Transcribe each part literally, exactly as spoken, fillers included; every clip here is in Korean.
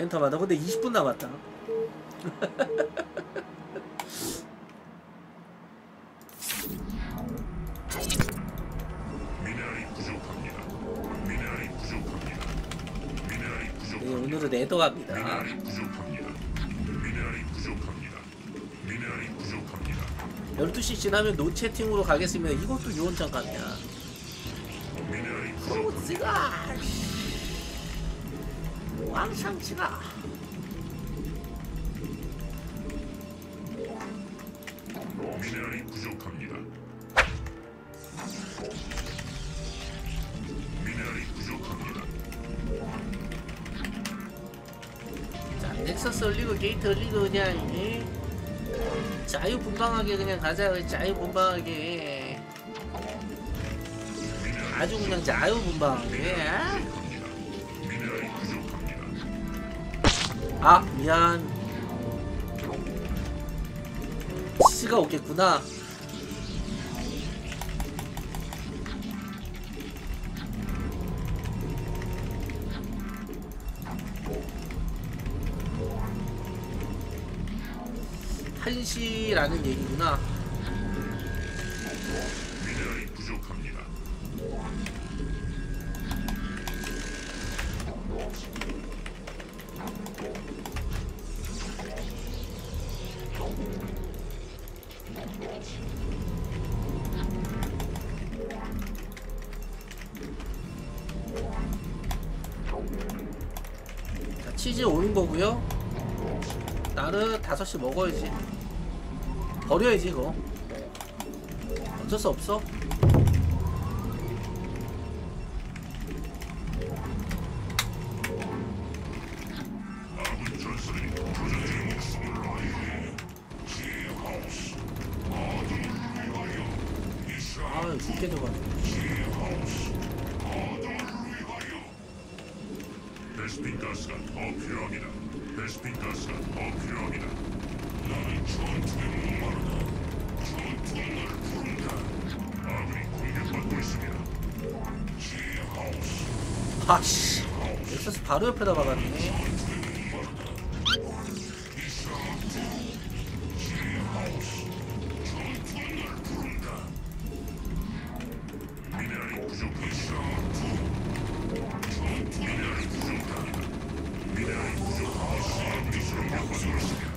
엔터받아. 근데 이십 분 남았다. 미네랄이 부족합니다. 미네랄이 부족합니다. 미네랄이 네, 부족합니다. 오늘은 에더 갑니다. 미네랄이 부족합니다. 미네랄이 부족합니다. 미네랄이 부족합니다. 열두 시 지나면 노 채팅으로 가겠습니다. 이것도 유언장 같냐. 미네랄이 프로즈가 왕창치가 미네랄이 부족합니다. 미네랄이 부족합니다. 자, 넥서스 올리고 게이트 올리고 그냥 예? 자유분방하게 그냥 가자. 자유분방하게 아주 그냥 자유분방하게. 미네랄이 부족합니다. 아 미안. 치즈가 오겠구나. 한시라는 얘기구나. 미네랄이 부족합니다. 자, 치즈 오는 거고요. 나를 다섯 시 먹어야지. 버려야지 이거. 어쩔 수 없어. 아군 전설이 조정의 목숨을 다해 제하우스 아군을 위하여 아 죽게 들어가네. 제하우스 아군을 위하여 베스핀 가스가 더 필요합니다. 베스핀 가스가 더 필요합니다. 나는 전투에 목마르다. 전투가 나를 부른다. 아군이 공격받고 있습니다. 제하우스 아씨. 넥서스 바로 옆에다 박았네. 미네랄이 부족합니다. 미네랄이 부족합니다. 미네랄이 부족합니다. 아군이 공격받고 있습니다.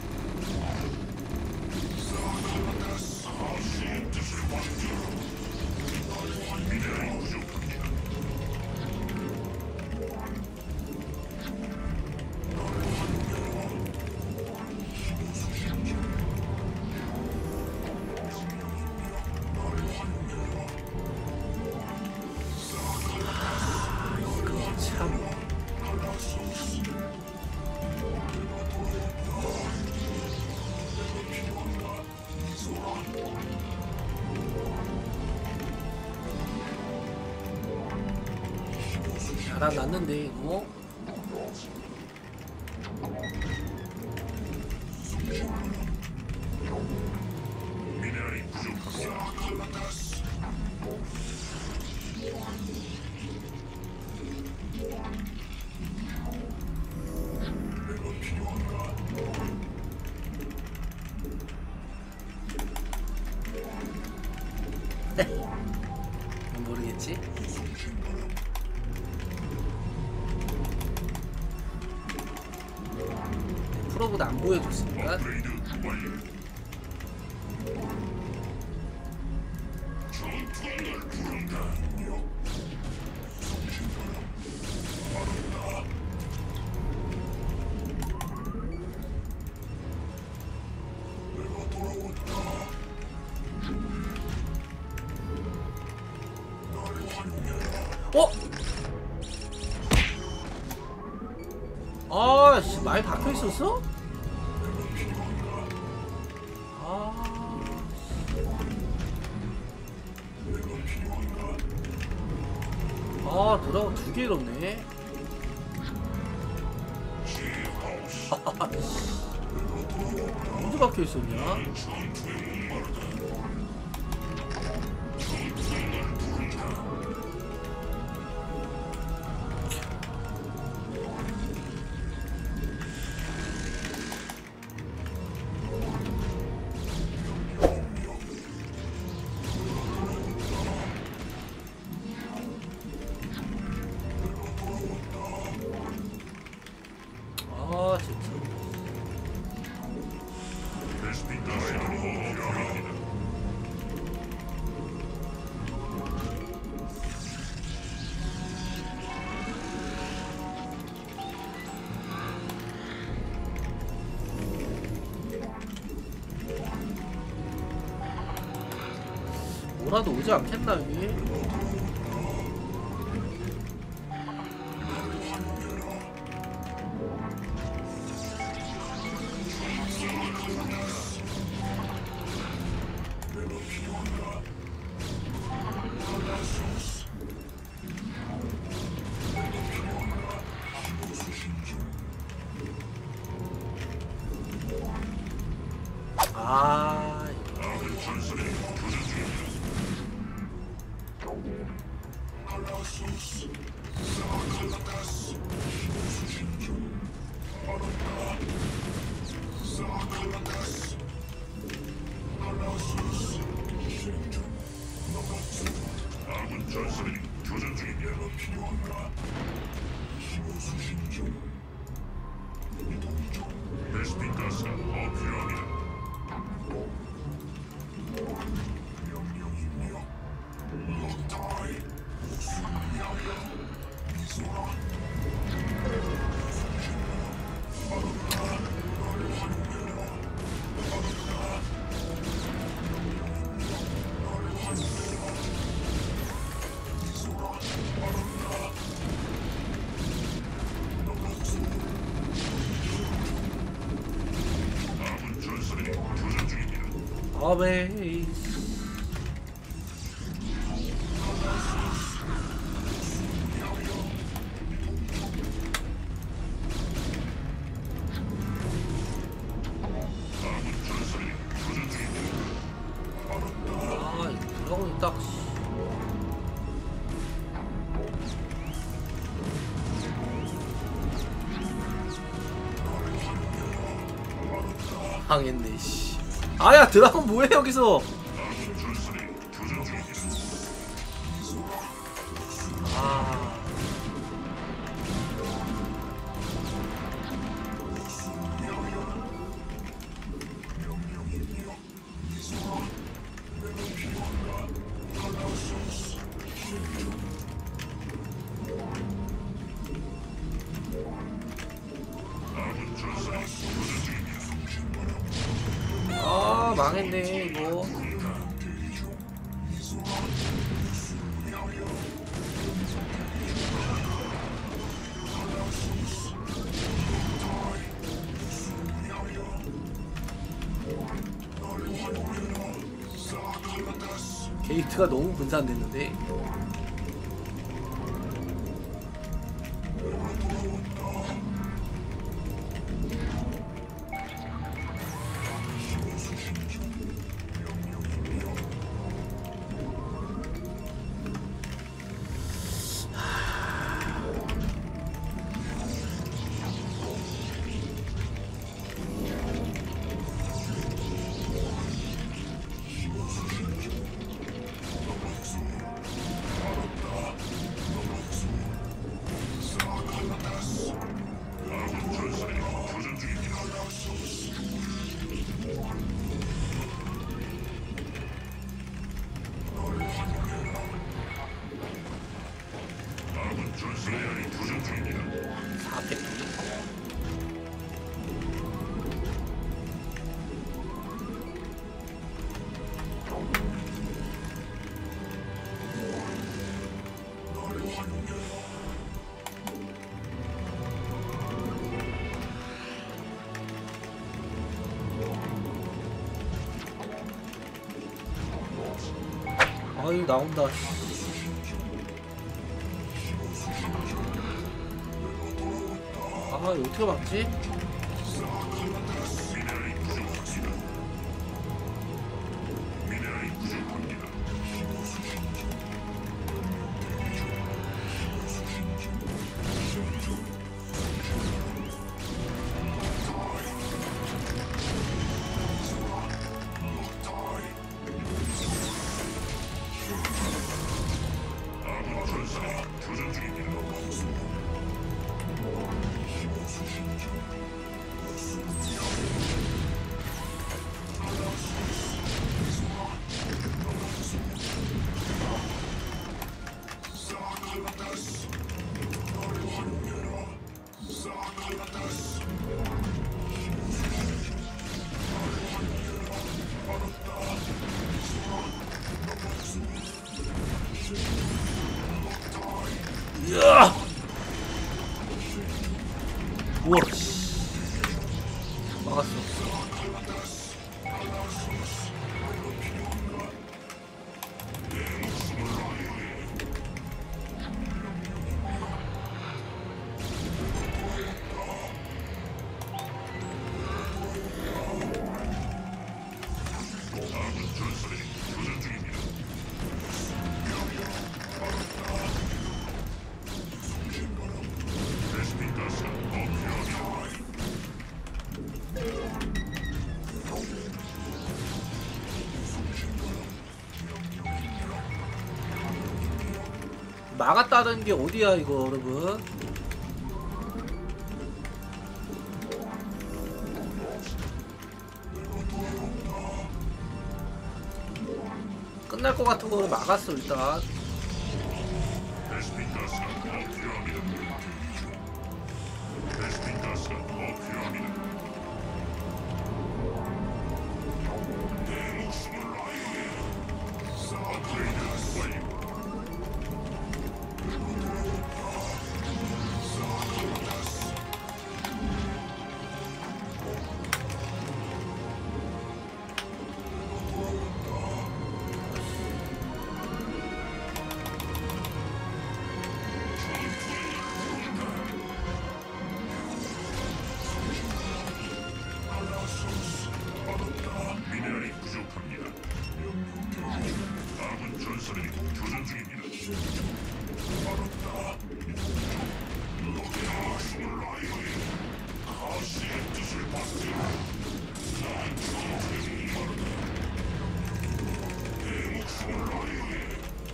사신의 뜻을 완전히 미네랄이 부족합니다. 참. 알아놨는데 이거. 미네랄이 부족합니다. 모르겠지. 프로보다 안 보여줬으니까. 업그레이드 완료. 전투가 날 부른다. 내가 돌아왔다. 나를 환영해라. 어? 아씨 많이 박혀 있었어? 아, 아 돌아가 두 개 잃었네. 언제 박혀 있었냐? 뭐라도 오지 않겠나 여기? 아, 아군 전설이 교전 중이야. 필요한가? 수신 중. 이동 중. 베스핀 가스가 더 필요합니다. 명령이며 럭타이 수리하여 미소라. 아군 전설이 교전 중입니다. 아베이. 아군 전설이 교전 중입니다. 아, 이 드라곤이 딱. 씨. 망했네 씨. 아야 드라곤 뭐해 여기서? 아군 전설이 교전 중입니다. 아, 아군 전설이 교전 중입니다. 아 망했네 이거. 게이트가 너무 분산됐는데. 아군 전설이 교전 중입니다. 아군 전설이 교전 중입니다. 사백. 아유 나온다. 아 이거 어떻게 막지? 미네랄이 부족합니다. 미네랄이 부족합니다. 아군 전설이 교전 중입니다. 우와 씨. 막았어. 막았다는 게 어디야 이거 여러분. 끝날 것 같은 거를 막았어 일단. 베스핀 가스가 더 필요합니다. 베스핀 가스가 더 필요합니다. 내 목숨을 아예 업그레이드 완료. 미네랄이 부족합니다. 아군 전사들이 교전 중입니다. 알았다. 너의 목숨을 아예 가시의 뜻을 받들어. 난 전쟁이 말한다. 내 목숨을 아예.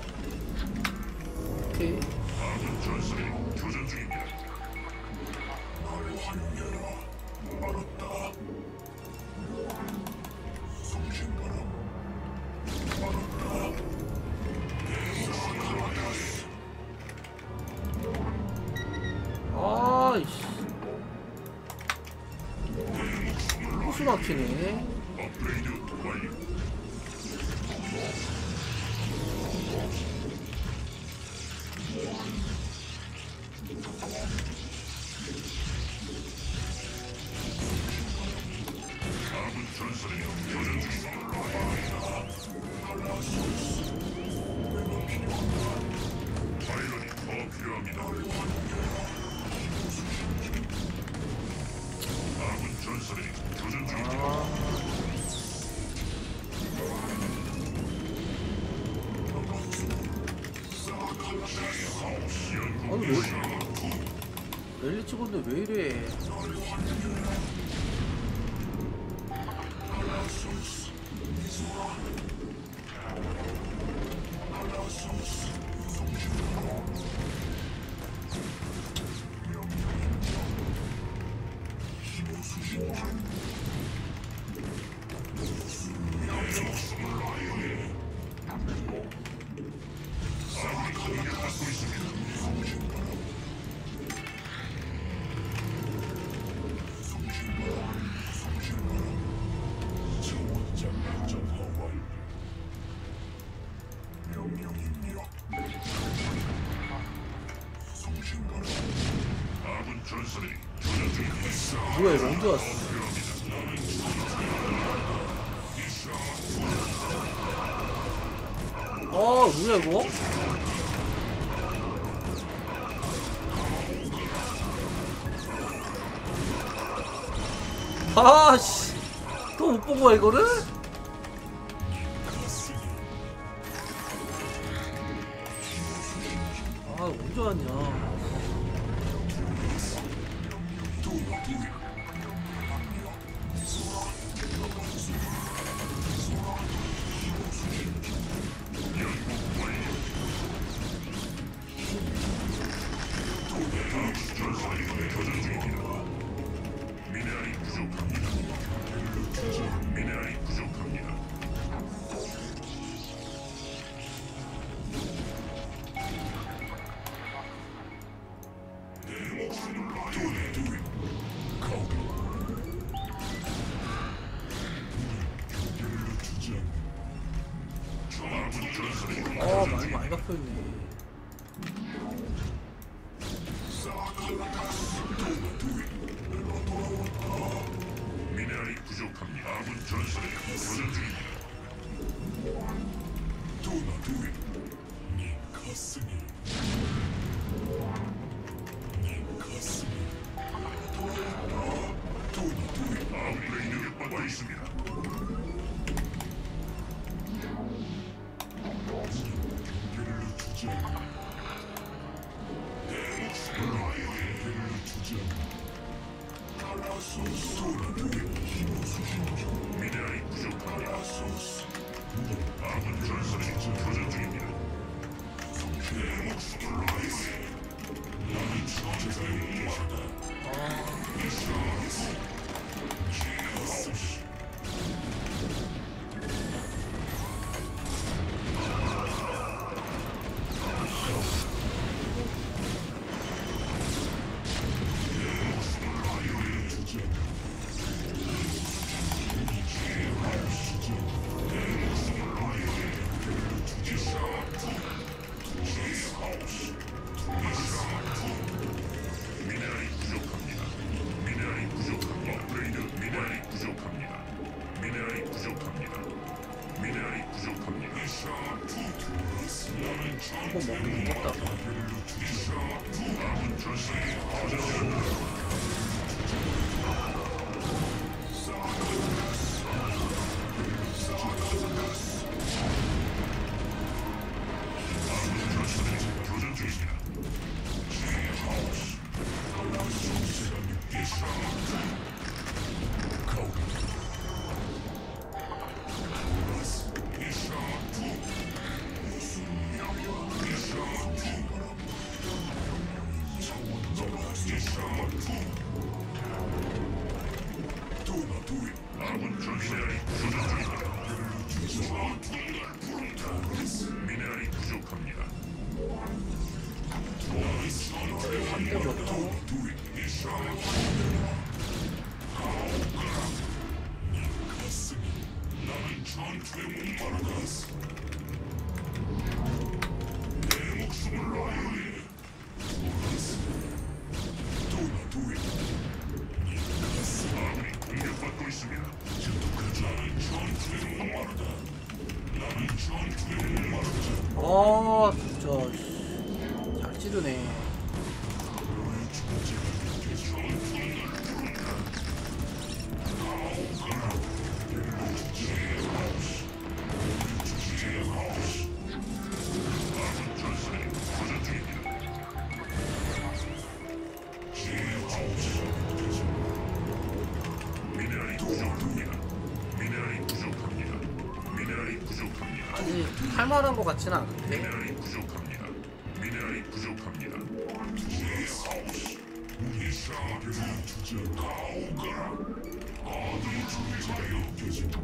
오케이. 아군 전사들이 교전 중입니다. 나를 활용해라. 알았다. 성신바람. 알았다. 내 목숨을 아예. 아이씨. 호수 막히네. 업그레이드 완료. 아군 전설이 교전 중입니다. 파일럿이 더 필요합니다. 아군 전설이 교전 중입니다. 아니 뭐 랠리 찍었는데 왜 이래. 공격받고 있습니다. 아군 전설이 교전 중입니다. 뭐야 이거 언제 왔어. 아 뭐야 이거. 아씨 또 못 본 거야 이거를? 아 언제 왔냐. 전설이 교전 중입니다. 미네랄이 부족합니다. 미네랄이 부족합니다. 내 목숨을 아예. 아군 전설이 아 많이 많이 박혀있네. 아군 전선이 교전 중입니다. 도나도이 네 가슴이 네 가슴이 도나도이 업그레이드 받고 있습니다. 경계를 주지 않아. 내 목숨을 경계를 주지 않아. 알아소스 도나도이 힘수신 미네랄이 부족합니다. 알아소스 아군 전선이 교전 중입니다. 내 목숨을 위해 나는 전쟁의 여자다. 이샤스 제하우스 미네랄이 부족합니다. 미네랄이 부족합니다. 업그레이드 미네랄이 부족합니다. 미네랄이 부족합니다. 미네랄이 부족합니다. 나는 한번 먹으면 먹다. 아군 전선이 교전 중입니다. 교전 중입니다. 제하우스 제가 느끼사 가오리 이샤투 무슨 명령 이샤투 이샤투 도나도이 아군 전선이 교전 중입니다. 미네랄이 부족합니다. 나는 전투에 목마르다스. 내 목숨을 위해 도나도이 아군이 공격받고 있습니다. 나는 전투에 목마르다. 나는 전투에 목마르다. 아 진짜 씨. 잘 찌르네. 미네랄이 부족합니다. 미네랄이 부족합니다. 미네랄이 부족합니다. 아직 할만한 것 같지는 않은데. 미네랄이 부족합니다. 미네랄이 부족합니다. 제하우스 이샤를 주제 가오가라. 아들 존재가 여겨진다.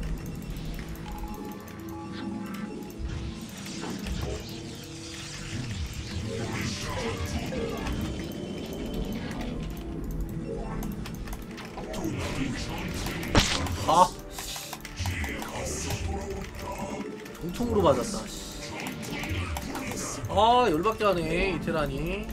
아 정통으로 맞았다. 씨. 아 열받게 하네 이 테란이.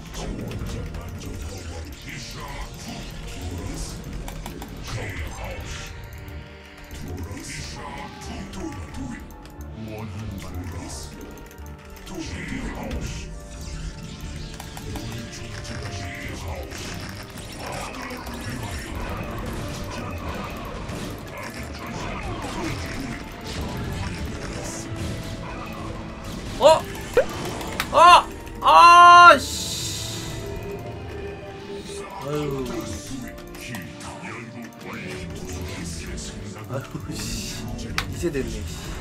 어? 아! 아! 씨. 아유. 아유 씨. 이제 됐네.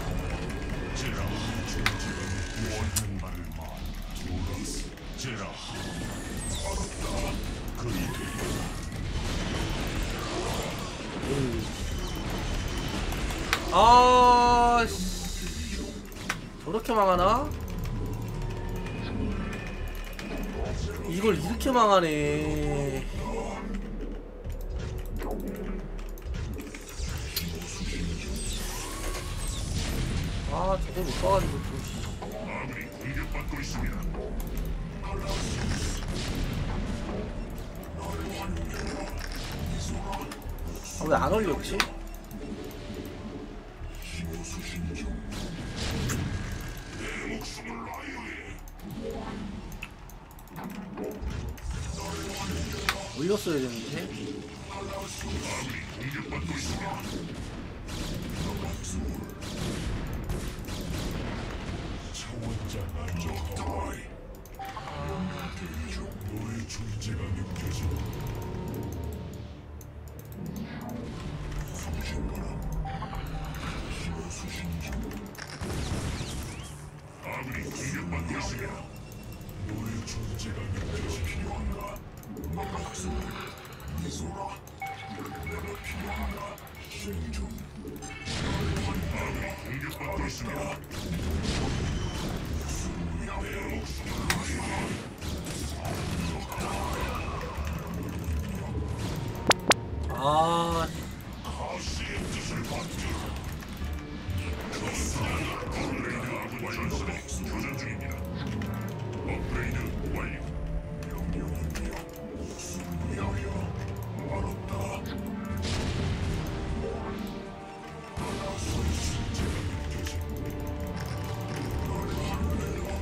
아, 씨. 저렇게 망하나? 이걸 이렇게 망하네. 아, 저거 못 봐가지고 또. 아군이 공격받고 있습니다. 아, 왜 안 올렸지? 올렸어야 되는데. 공격받고 있습니다. 차원자 안정화와의 너의 존재가 느껴져. 수신바람 힘의 수신중. 아군이 공격받고 있습니다. 너의 존재가 느껴져. 필요한가? 막았으면 미소라. 내가 필요한가? 수행중. 아군이 공격받고 있습니다. 내 목숨을 아, 가시의 뜻을 받들어. 업그레이드 아군 전선에 교전 중입니다. 업그레이드 완료. 명령이며 승리하여 말없다. 나소의 존재가 느껴져. 너를 하늘내라.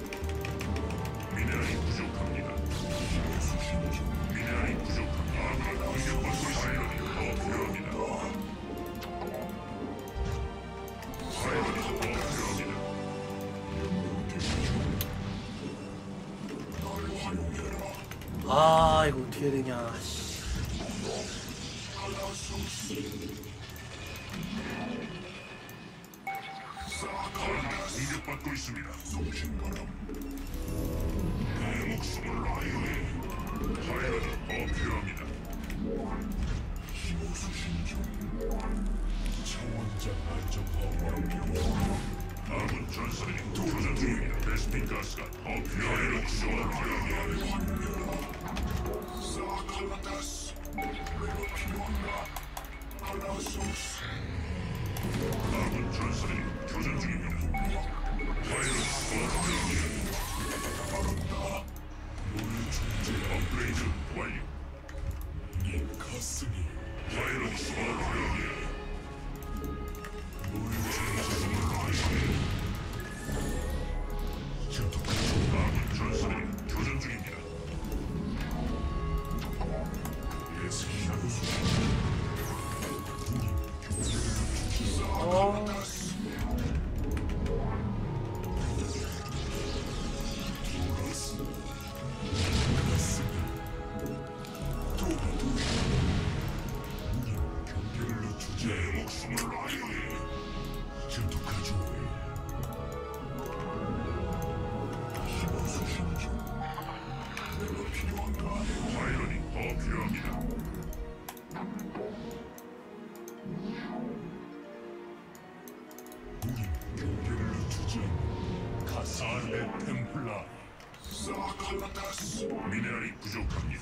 미네랄이 부족합니다. 힘의 수신 중. 미네랄이 부족합니다. 아군이 공격받고 있어요. 더 필요합니다. 파이널이 더 필요합니다. 나를 활용해라. 아, 이거 어떻게 해야 되냐. 씨. 공격받고 있습니다. 송신바람. 내 목숨을 라이오에. 파이널이 더 필요합니다. 힘의 수신 중. 차원자 안정화 완료. 아군 전선이 교전 중입니다. 베스핀 가스가 더 필요해요. 목숨을 필요해요. 사칼라타스. 내가 필요한가? 칼라소스. 아군 전선이 교전 중입니다. 파이널이 더 필요합니다. 알았다. 너의 존재 업그레이드 완료. 네 가슴이 파이널이 더 필요합니다. 너의 존재를 라이오에. 아군 전선이 교전 중입니다. 예수님의 수신. 어, 내 목숨을 라이오에. 전투가죠. 힘의 수신 중. 내가 필요한가? 파이런이 더 필요합니다. 우린 경계를 늦추지 않는 가사알의 템플라. 사칼라타스. 미네랄이 부족합니다.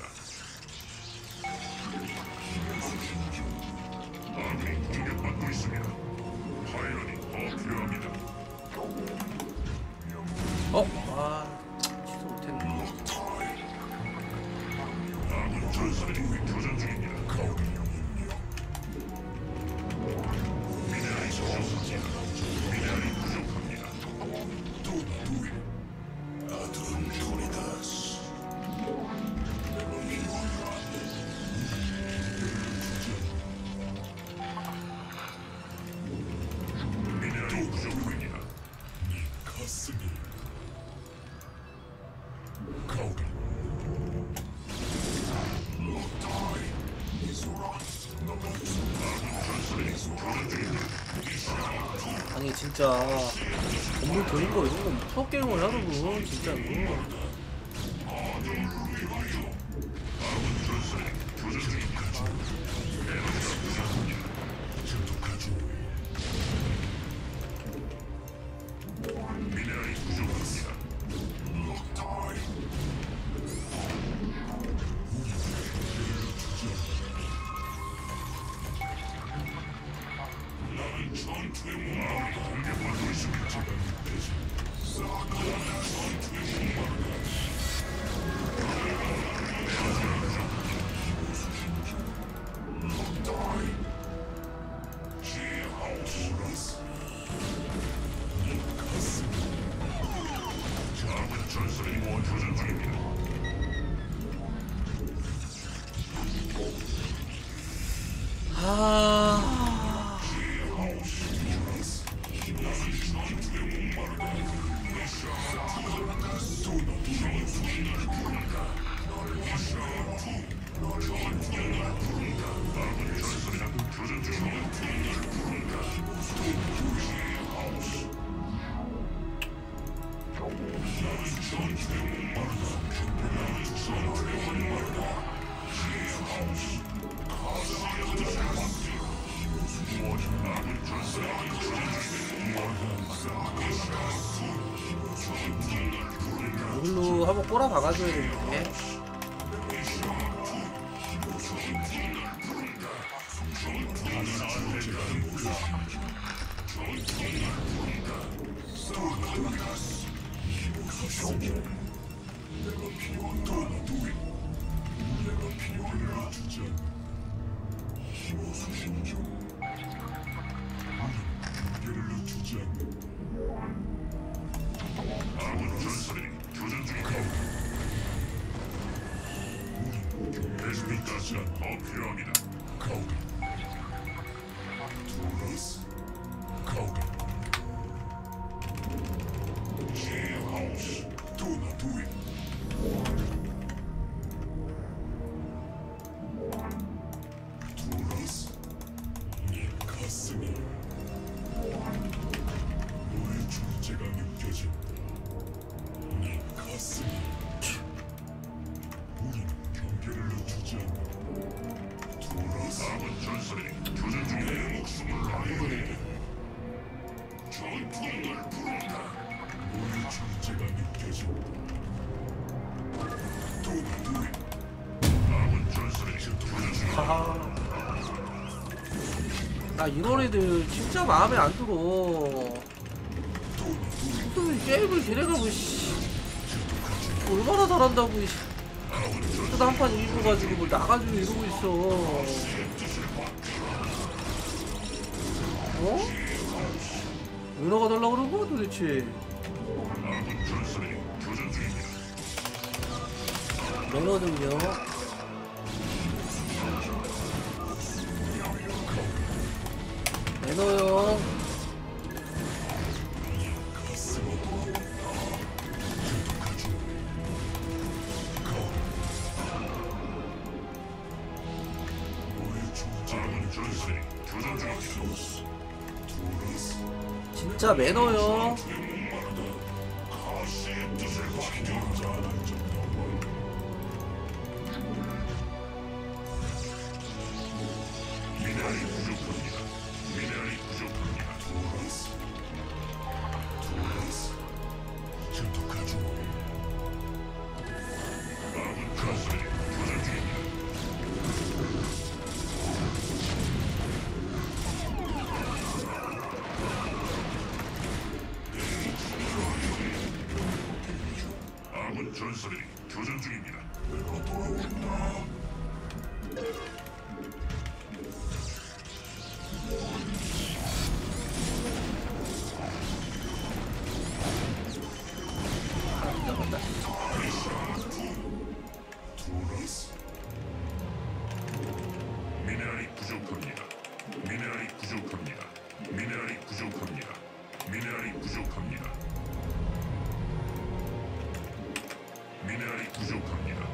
힘의 수신 중. 아군이 공격받고 있습니다. 파이런이 더 필요합니다. 어, 아, 취소 못했네. 아군 전선이 교전 중입니다. 미네랄이 부족합니다. 미네랄이 부족합니다. 도나두이 아드론 토리다스. 내가 필요한가? 미네랄이 부족합니다. 네 가슴이 가오리. 로타이 미소라. 너가 아군 전선이 교전 중입니다. 아니, 진짜. 건물 도는 거 이런 건 프로게이머를 하더군, 진짜로. 아군 전선이 교전 중입니다. 에너지가 부족합니다. 전투가죠. 미네랄이 부족합니다. 로타이. 나는 전투의 문화를 공격받고 있습니다. 사카라는 전투의 문화가 로타이. 지하우스라스. 네 가슴. 아군 전선이 교전 중입니다. 아. 이걸로 한번 꼬라 박아줘야 되는데. 아군 전선이 교전 중이다. 베스핀 가스가 더 필요합니다. 투러스 카우비 제하우스 도나두이 투러스 네 가슴이 너의 존재가 느껴진다. 네 가슴이 우리는 경계를 늦추지 않는다. 투러스 아군 전선이 교전 중에 목숨을 다해 전투를 부른다. 너의 존재가 느껴진다. 도나두이 아군 전선이 교전 중이다. 하하. 나 이런 애들 진짜 마음에 안 들어. 무슨 게임을 걔네가 뭐 씨. 얼마나 잘한다고 씨. 또 한판 이겨가지고 뭐 나가지고 이러고 있어. 어? 왜 나가달라 그런 거야 도대체? 아군 전선이 교전 중입니다. 매너는요? 매너요. 아군 전선이 교전 중입니다. 진짜 매너요. 가시의 뜻을 확인하자. 미네랄이 부족합니다. 미네랄이 부족합니다. 투러스 투러스 전투가죠. 아군 전선이 교전 중입니다. 아군 전선이 교전 중입니다. 내가 돌아온다. 투러스 미네랄이 부족합니다. 미네랄이 부족합니다. 미네랄이 부족합니다. 미네랄이 부족합니다. 미네랄이 부족합니다.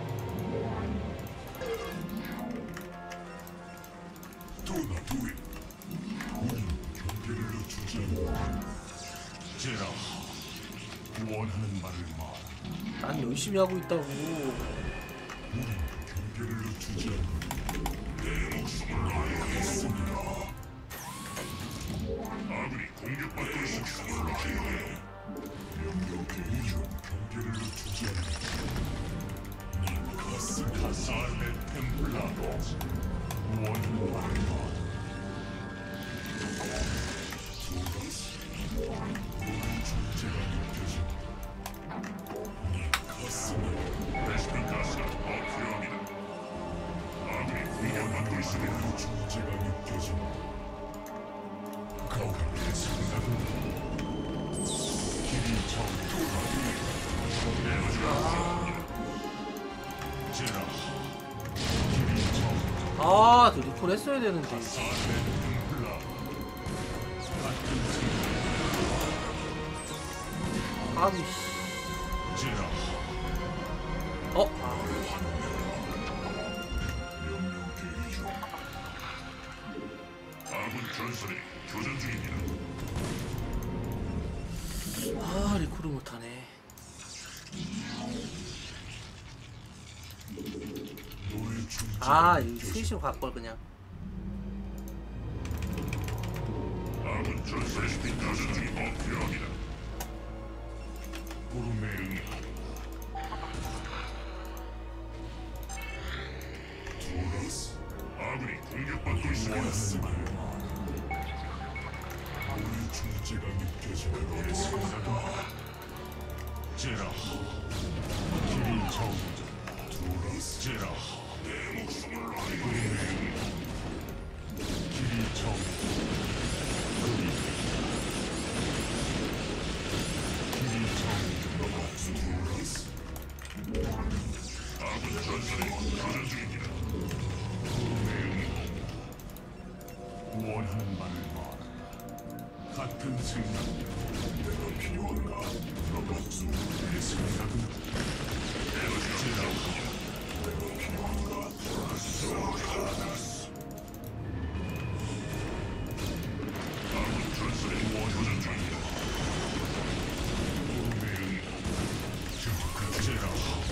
도나두이 우리는 경계를 늦추지 않는다. 제라 원하는 말을 말. 난 열심히 하고 있다고. 우리는 경계를 늦추지 않는다. 내 목숨을 다하겠습니다. 아군이 공격받고 있습니다. 명령대 우리는 경계를 늦추지 않는다. 네 가슴 가살의 템플라로 원하는 말을 말. 투러스 너의 존재가 느껴진다. 네 가슴에 베스핀 가스가 더 필요합니다. 아군이 공격받고 있습니다. 너의 존재가 느껴진다. 가오리의 생각은 길이 차오르고 내어주라. 제라 길이 차오르고 아, 저 리콜 했어야 되는데. 아미 씨. 어? 아군 전선이 교전 중입니다. 아, 리콜을 못하네. 아, 이 스위치로 갈걸 그냥. 아군 전선이 교전 중이 더 필요합니다. 구름의 응애. 도라스. 아군이 공격받고 있습니다. 우리 존재가 느껴지는 너의 생각은 제라. 기린 정자. 도라스. 제라. 내 목숨을 구름의 응애. 기린 정자. 그리. 기린 정자. 도라스. 아군 전선이 교전 중입니다. 원하는 말을 말하. 같은 생각이야. 내가 필요한가? 로봇수. 내 생각은 에너지가 내가 필요한가? 아군 전선이 교전 중이야. 구름의 응애. 제라.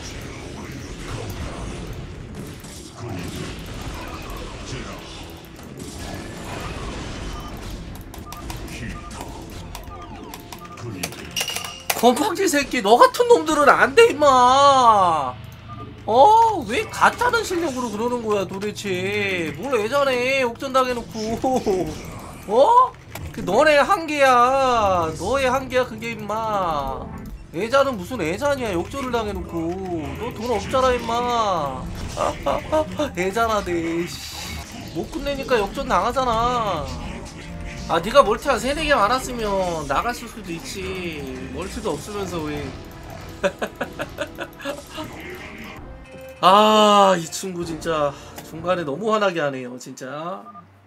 제라. 건방지 새끼, 너 같은 놈들은 안 돼 임마. 어, 왜 가짜는 실력으로 그러는 거야 도대체. 뭘 예전에 역전 당해놓고. 어? 그 너네 한계야. 너의 한계야 그게 임마. 애자는 무슨 애자냐. 역전을 당해놓고. 너 돈 없잖아 임마. 애자나대. 못 끝내니까 역전 당하잖아. 아, 네가 멀티 한 세네 개 많았으면 나갔을 수도 있지. 멀티도 없으면서 왜. 아, 이 친구 진짜 중간에 너무 화나게 하네요 진짜.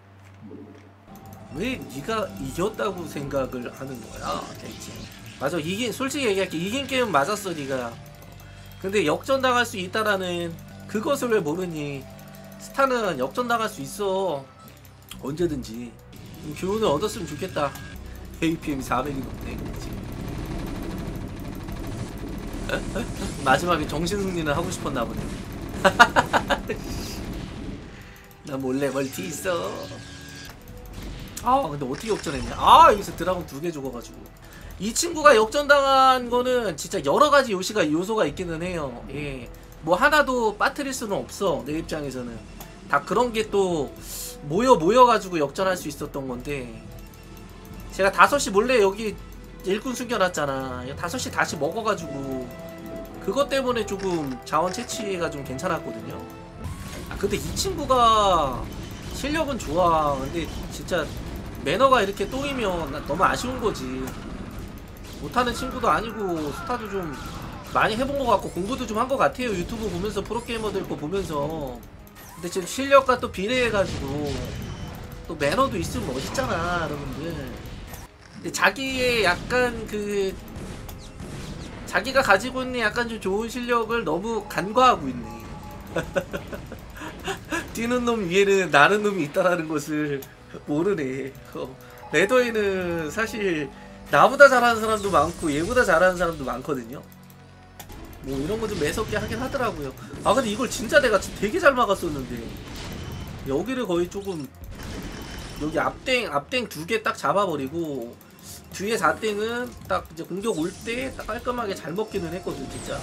왜 네가 이겼다고 생각을 하는 거야 대체. 맞아, 이긴, 솔직히 얘기할게, 이긴 게임 맞았어 네가. 근데 역전당할 수 있다라는 그것을 왜 모르니. 스타는 역전당할 수 있어 언제든지. 교훈을 얻었으면 좋겠다. 에이피엠이 사백이 넘네. 마지막에 정신승리는 하고 싶었나 보네. 나 몰래 멀티 있어. 아, 근데 어떻게 역전했냐. 아, 여기서 드라곤 두 개 죽어가지고. 이 친구가 역전당한 거는 진짜 여러가지 요시가 요소가 있기는 해요. 예, 뭐 하나도 빠뜨릴 수는 없어 내 입장에서는. 다 그런 게 또 모여 모여가지고 역전할 수 있었던 건데, 제가 다섯 시 몰래 여기 일꾼 숨겨놨잖아. 다섯 시 다시 먹어가지고 그것 때문에 조금 자원 채취가 좀 괜찮았거든요. 아, 근데 이 친구가 실력은 좋아. 근데 진짜 매너가 이렇게 똥이면 너무 아쉬운 거지. 못하는 친구도 아니고 스타도 좀 많이 해본 것 같고 공부도 좀 한 것 같아요. 유튜브 보면서 프로게이머들 거 보면서. 근데 지금 실력과 또 비례해가지고 또 매너도 있으면 멋있잖아 여러분들. 근데 자기의 약간 그 자기가 가지고 있는 약간 좀 좋은 실력을 너무 간과하고 있네. 뛰는 놈 위에는 나는 놈이 있다라는 것을 모르네. 어, 레더에는 사실 나보다 잘하는 사람도 많고 얘보다 잘하는 사람도 많거든요. 뭐 이런 거 좀 매섭게 하긴 하더라고요. 아, 근데 이걸 진짜 내가 되게 잘 막았었는데 여기를 거의 조금, 여기 앞땡 앞땡 두 개 딱 잡아버리고 뒤에 사땡은 딱 이제 공격 올 때 딱 깔끔하게 잘 먹기는 했거든 진짜.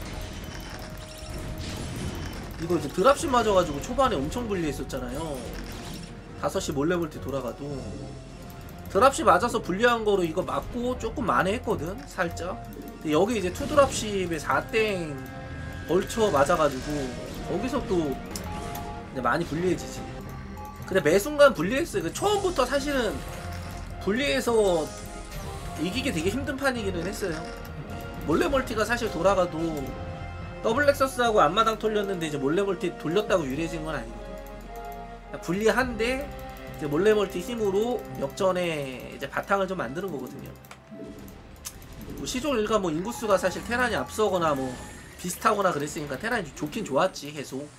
이거 이제 드랍십 맞아가지고 초반에 엄청 불리했었잖아요. 다섯 시 몰래 볼 때 돌아가도 드랍십 맞아서 불리한 거로 이거 맞고 조금 만회했거든 살짝. 근데 여기 이제 투 드랍십에 사땡 벌쳐 맞아가지고 거기서 또 이제 많이 불리해지지. 근데 매 순간 불리했어요. 그 처음부터 사실은 불리해서 이기기 되게 힘든 판이기는 했어요. 몰래 멀티가 사실 돌아가도 더블 렉서스하고 앞마당 털렸는데 이제 몰래 멀티 돌렸다고 유리해진 건 아니거든. 불리한데 이제 몰래 멀티 힘으로 역전에 이제 바탕을 좀 만드는 거거든요. 뭐 시종 일가 뭐 인구수가 사실 테란이 앞서거나 뭐 비슷하거나 그랬으니까 테란이 좋긴 좋았지 계속.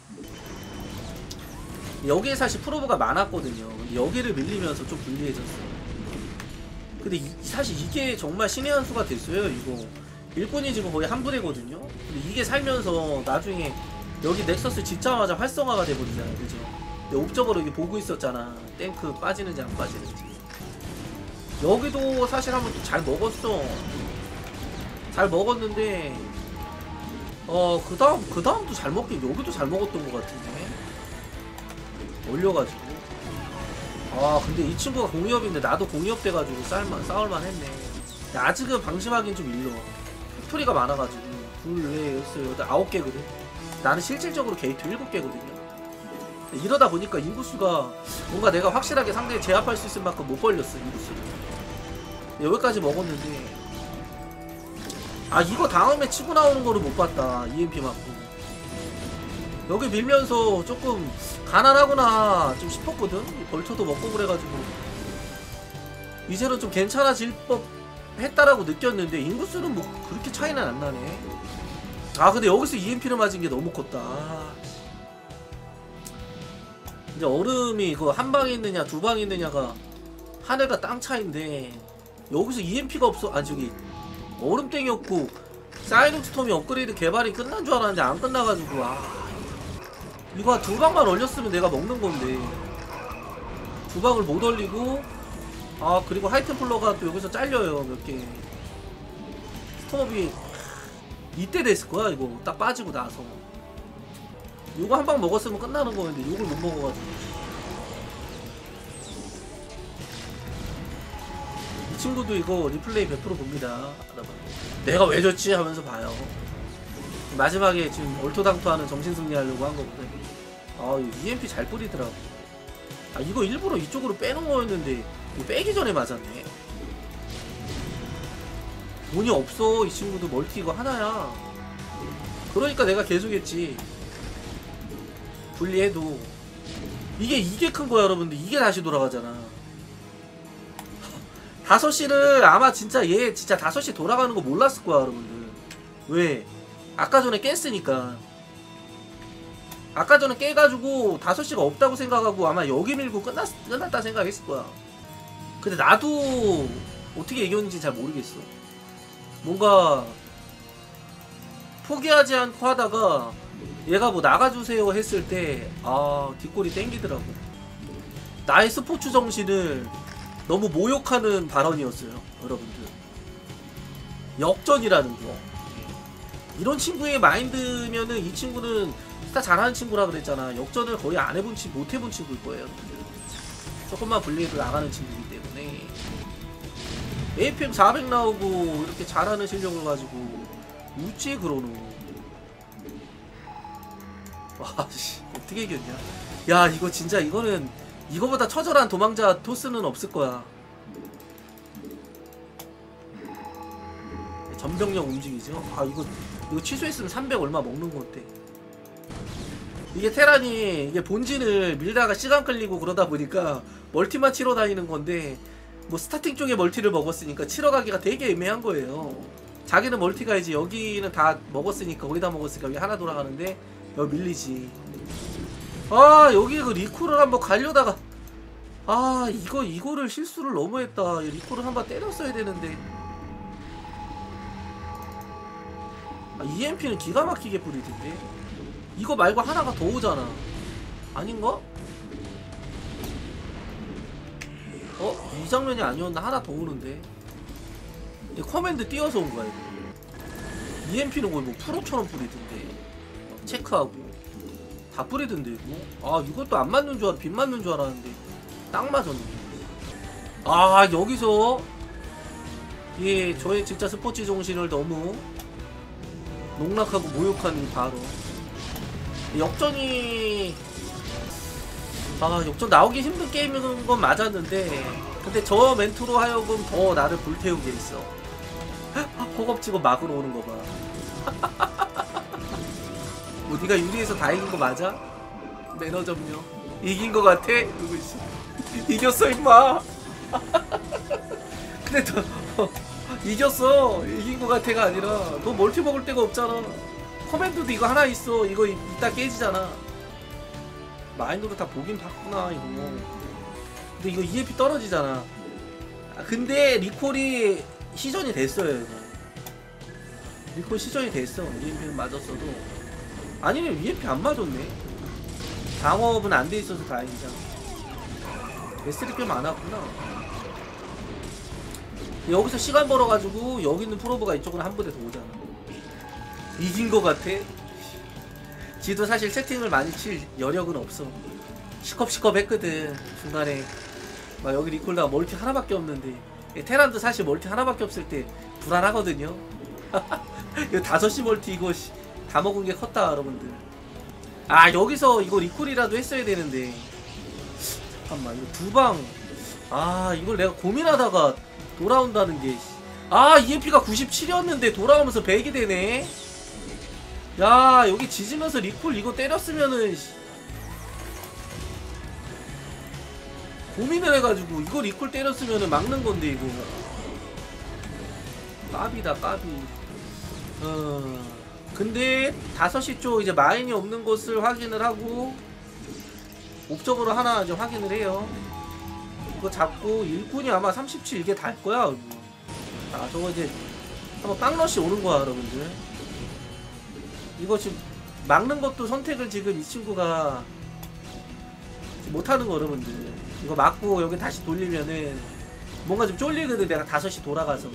여기에 사실 프로브가 많았거든요. 근데 여기를 밀리면서 좀 불리해졌어요. 근데 이, 사실 이게 정말 신의 한 수가 됐어요. 이거 일꾼이 지금 거의 한 부대거든요. 근데 이게 살면서 나중에 여기 넥서스 짓자마자 활성화가 돼버리잖아요. 그죠? 근데 옵저버로 여기 보고 있었잖아. 탱크 빠지는지 안 빠지는지. 여기도 사실 한번 잘 먹었어. 잘 먹었는데 어 그 다음 그 다음도 잘 먹긴 여기도 잘 먹었던 것 같은데 올려가지고. 아 근데 이 친구가 공이업인데 나도 공이업 돼가지고 싸울만 싸울만 했네. 아직은 방심하긴 좀 일러. 팩토리가 많아가지고 둘, 넷, 여섯, 여덟, 아홉 개거든. 나는 실질적으로 게이트 일곱 개거든요. 이러다 보니까 인구수가 뭔가 내가 확실하게 상대에 제압할 수 있을 만큼 못 벌렸어. 인구수를 여기까지 먹었는데 아 이거 다음에 치고 나오는 거를 못 봤다. 이엠피 맞고 여기 밀면서 조금 가난하구나 좀 싶었거든. 벌처도 먹고 그래가지고 이제는 좀 괜찮아질 법 했다라고 느꼈는데 인구수는 뭐 그렇게 차이는 안 나네. 아 근데 여기서 이엠피를 맞은 게 너무 컸다. 이제 얼음이 이거 한 방에 있느냐 두 방에 있느냐가 하늘과 땅 차인데 여기서 이엠피가 없어. 아 저기 얼음땡이었고 사이렌 스톰이 업그레이드 개발이 끝난 줄 알았는데 안 끝나가지고 아 이거 한 두 방만 올렸으면 내가 먹는 건데 두 방을 못 올리고 아 그리고 하이템플러가 또 여기서 잘려요 몇 개. 스톰업이 이때 됐을 거야. 이거 딱 빠지고 나서 이거 한 방 먹었으면 끝나는 거였는데 이걸 못 먹어가지고 이 친구도 이거 리플레이 백 퍼센트 봅니다. 내가 왜 졌지 하면서 봐요. 마지막에 지금 얼토당토하는 정신승리 하려고 한 거거든. 아 이거 이엠피 잘 뿌리더라고. 아 이거 일부러 이쪽으로 빼는 거였는데 이거 빼기 전에 맞았네. 돈이 없어. 이 친구도 멀티 이거 하나야. 그러니까 내가 계속 했지. 분리해도 이게 이게 큰 거야 여러분들. 이게 다시 돌아가잖아. 다섯 시를 아마 진짜 얘 진짜 다섯 시 돌아가는 거 몰랐을 거야 여러분들. 왜? 아까 전에 깼으니까. 아까 전에 깨가지고 다섯 시가 없다고 생각하고 아마 여기 밀고 끝났, 끝났다 생각했을 거야. 근데 나도 어떻게 이겼는지 잘 모르겠어. 뭔가 포기하지 않고 하다가 얘가 뭐 나가주세요 했을 때 아 뒷골이 땡기더라고. 나의 스포츠 정신을 너무 모욕하는 발언이었어요 여러분들. 역전이라는 거 이런 친구의 마인드면은 이 친구는 스타 잘하는 친구라 그랬잖아. 역전을 거의 안 해본 친구, 못 해본 친구일 거예요 여러분들. 조금만 불리해도 나가는 친구이기 때문에 에이피엠 사백 나오고 이렇게 잘하는 실력을 가지고 우찌 그러노. 와씨 어떻게 이겼냐. 야 이거 진짜 이거는 이거보다 처절한 도망자 토스는 없을 거야. 전병력 움직이죠. 아 이거 이거 취소했으면 삼백 얼마 먹는 건데. 이게 테란이 이게 본진을 밀다가 시간 끌리고 그러다 보니까 멀티만 치러 다니는 건데 뭐 스타팅 쪽에 멀티를 먹었으니까 치러 가기가 되게 애매한 거예요. 자기는 멀티 가야지. 여기는 다 먹었으니까 거의 다 먹었으니까 여기 하나 돌아가는데 여기 밀리지. 아 여기 그 리콜을 한번 가려다가 아 이거 이거를 실수를 너무 했다. 리콜을 한번 때렸어야 되는데. 아, 이엠피는 기가 막히게 뿌리던데. 이거 말고 하나가 더 오잖아. 아닌가? 어? 이 장면이 아니었나? 하나 더 오는데. 커맨드 띄워서 온 거야 이거. 이엠피는 거의 뭐 프로처럼 뿌리던데. 체크하고 다 뿌리던데 이거. 아 이것도 안 맞는 줄 알아. 빗 맞는 줄 알았는데 딱 맞았네. 아 여기서 예 저의 진짜 스포츠 정신을 너무 농락하고 모욕한 이 바로 역전이 아 역전 나오기 힘든 게임인 건 맞았는데 근데 저 멘트로 하여금 더 나를 불태우게 했어. 허겁지겁 막으로 오는 거 봐. 뭐 네가 유리해서 다행인 거 맞아? 매너 점요. 이긴 거 같아? 이러고 있어. 이겼어 임마. 근데 너 어, 이겼어. 이긴 거 같아가 아니라 너 멀티 먹을 데가 없잖아. 커맨드도 이거 하나 있어. 이거 이- 이따 깨지잖아. 마인드로 다 보긴 봤구나 이거. 근데 이거 이엠피 떨어지잖아. 아, 근데 리콜이 시전이 됐어요 이거. 리콜 시전이 됐어. 이엠피는 맞았어도. 아니면 이엠피 안 맞았네. 방어업은 안 돼 있어서 다행이잖아. 에스리 꽤 많았구나. 여기서 시간 벌어가지고 여기 있는 프로브가 이쪽으로 한 번에 더 오잖아. 이긴 거 같아? 지도 사실 채팅을 많이 칠 여력은 없어. 시컵시컵 했거든 중간에. 막 여기 리콜다가 멀티 하나밖에 없는데 테란도 사실 멀티 하나밖에 없을 때 불안하거든요. 이거 다섯 시 멀티 이거 다 먹은 게 컸다 여러분들. 아 여기서 이거 리콜이라도 했어야 되는데. 잠깐만 이거 두방. 아 이걸 내가 고민하다가 돌아온다는 게. 아 이엠피가 구십칠이었는데 돌아오면서 백이 되네. 야 여기 지지면서 리콜 이거 때렸으면은 고민을 해가지고 이거 리콜 때렸으면은 막는 건데 이거. 까비다 까비. 어 근데 다섯 시 쪽 이제 마인이 없는 곳을 확인을 하고 옵적으로 하나 이제 확인을 해요. 이거 잡고 일꾼이 아마 삼십칠 이게 달 거야. 아 저거 이제 한번 빵러시 오는 거야 여러분들. 이거 지금 막는 것도 선택을 지금 이 친구가 못하는 거 여러분들. 이거 막고 여기 다시 돌리면은 뭔가 좀 쫄리거든. 내가 다섯 시 돌아가서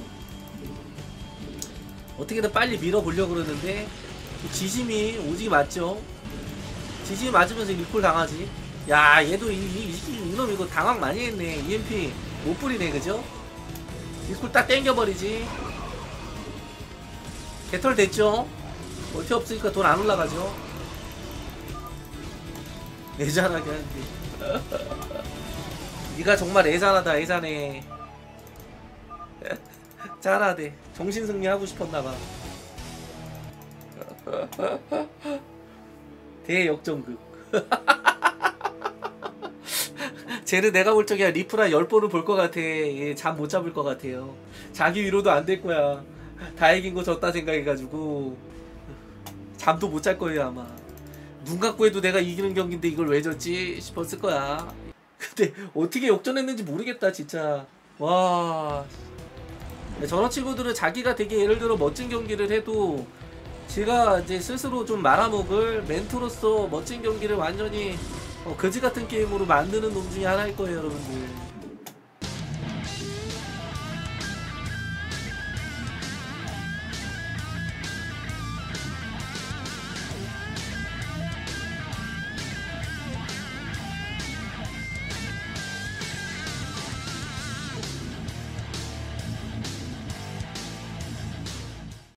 어떻게든 빨리 밀어보려고 그러는데 지심이 오지게 맞죠. 지심이 맞으면서 리콜 당하지. 야 얘도 이, 이, 이, 이놈 이거 당황 많이 했네. 이엠피 못 뿌리네 그죠? 리콜 딱 땡겨버리지. 개털 됐죠? 멀티 없으니까 돈 안 올라가죠. 애잔하게 한데. 니가 정말 애잔하다 애잔해. 짠하대. 정신승리 하고 싶었나봐. 대역전극. 쟤는 내가 볼 적이야 리프라 열 번은 볼 것 같아. 잠 못 잡을 것 같아요. 자기 위로도 안 될 거야. 다 이긴 거 졌다 생각해가지고 잠도 못 잘 거예요 아마. 눈 감고 해도 내가 이기는 경기인데 이걸 왜 졌지 싶었을 거야. 근데 어떻게 역전했는지 모르겠다 진짜. 와 저런 친구들은 자기가 되게 예를 들어 멋진 경기를 해도 제가 이제 스스로 좀 말아먹을 멘토로서 멋진 경기를 완전히 어, 거지 같은 게임으로 만드는 놈 중에 하나일 거예요 여러분들.